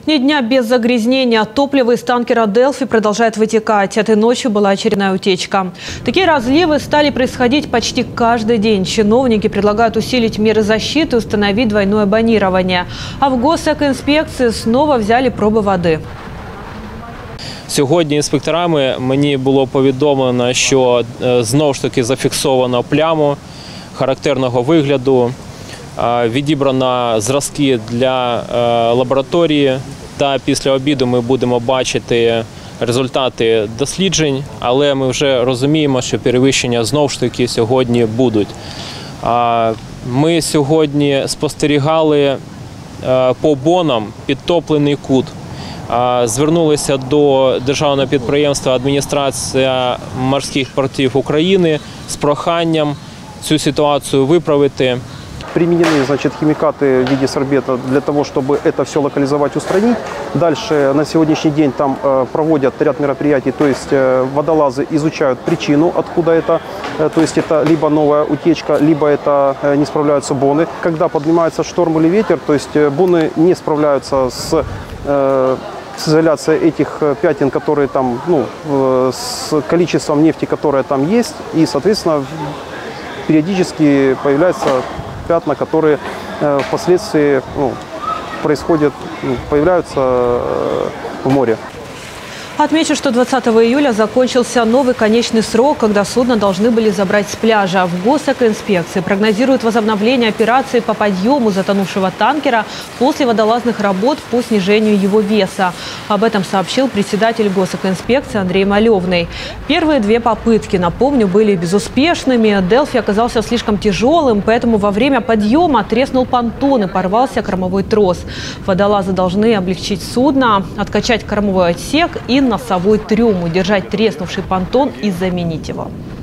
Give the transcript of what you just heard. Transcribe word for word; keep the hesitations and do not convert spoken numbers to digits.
Ни дня без загрязнения. Топливо из танкера «Делфи» продолжает вытекать. Этой ночью была очередная утечка. Такие разливы стали происходить почти каждый день. Чиновники предлагают усилить меры защиты и установить двойное бонирование. А в Госэкоінспекції снова взяли проби води. Сьогодні інспекторами мені було повідомлено, що знову ж таки зафіксовано пляму характерного вигляду, відібрано зразки для лабораторії, та після обіду ми будемо бачити результати досліджень, але ми вже розуміємо, що перевищення знову ж таки сьогодні будуть. Ми сьогодні спостерігали по бонам підтоплений кут. Звернулися до державного підприємства «Адміністрація морських портів України» з проханням цю ситуацію виправити. Применены, значит, химикаты в виде сорбета для того, чтобы это все локализовать, устранить. Дальше на сегодняшний день там проводят ряд мероприятий, то есть водолазы изучают причину, откуда это. То есть это либо новая утечка, либо это не справляются боны. Когда поднимается шторм или ветер, то есть боны не справляются с, с изоляцией этих пятен, которые там, ну, с количеством нефти, которое там есть. И, соответственно, периодически появляется пятна, которые э, впоследствии ну, происходят, появляются э, в море. Отмечу, что двадцатого июля закончился новый конечный срок, когда судно должны были забрать с пляжа. В Госэкоинспекции прогнозируют возобновление операции по подъему затонувшего танкера после водолазных работ по снижению его веса. Об этом сообщил председатель Госэкоинспекции Андрей Малевный. Первые две попытки, напомню, были безуспешными. «Делфи» оказался слишком тяжелым, поэтому во время подъема треснул понтон и порвался кормовой трос. Водолазы должны облегчить судно, откачать кормовой отсек и носовой трюм, удержать треснувший понтон и заменить его.